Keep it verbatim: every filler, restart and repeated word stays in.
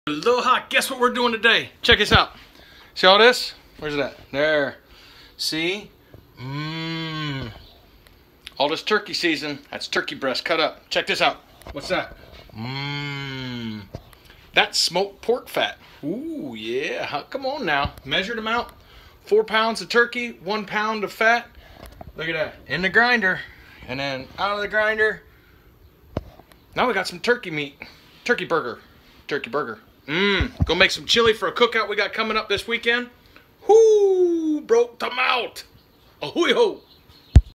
Aloha, guess what we're doing today? Check this out. See all this? Where's that? There. See? Mmm. All this turkey season, that's turkey breast cut up. Check this out. What's that? Mmm. That's smoked pork fat. Ooh, yeah. Come on now. Measured them out. Four pounds of turkey, one pound of fat. Look at that. In the grinder. And then out of the grinder. Now we got some turkey meat. Turkey burger. Turkey burger. Mmm. Go make some chili for a cookout we got coming up this weekend. Whoo! Broke them out. Ahoy ho!